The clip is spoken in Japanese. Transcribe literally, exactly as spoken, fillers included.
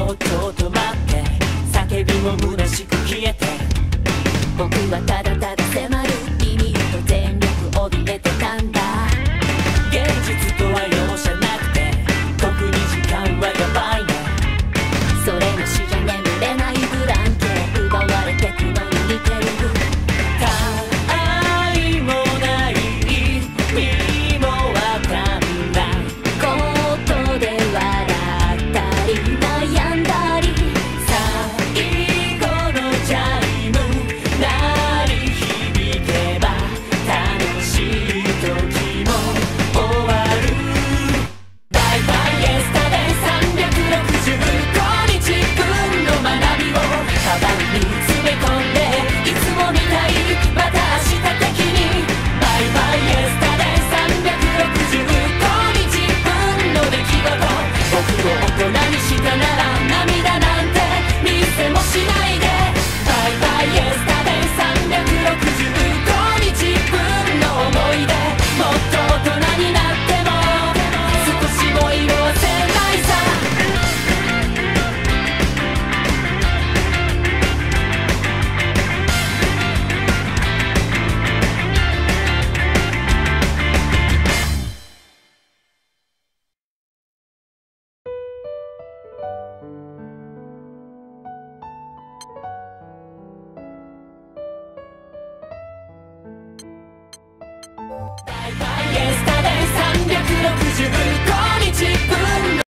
もっと止まって叫びも虚しく消えて、僕はただただ迫る君へと全力怯えてたんだ。現実とは容赦なくて特に時間はやばいね。それのしじゃ眠れないブランケ奪われてくのに似てる。他愛もない意味もわかんないことで笑ったり悩んだり、最後のチャイム鳴り響けば楽しい時も終わる。バイバイエスタデイさんびゃくろくじゅうごにちぶんの学びをカバンに詰め込んで、いつもみたいまた明日的に。バイバイエスタデイさんびゃくろくじゅうごにちぶんの出来事、僕を大人にしたなら涙なんて見せもしないで。バイバイエスタデイさんびゃくろくじゅうごにちぶんの思い出、もっと大人になっても少しも色褪せないさ。バイバイエスタデイさんびゃくろくじゅうごにちぶん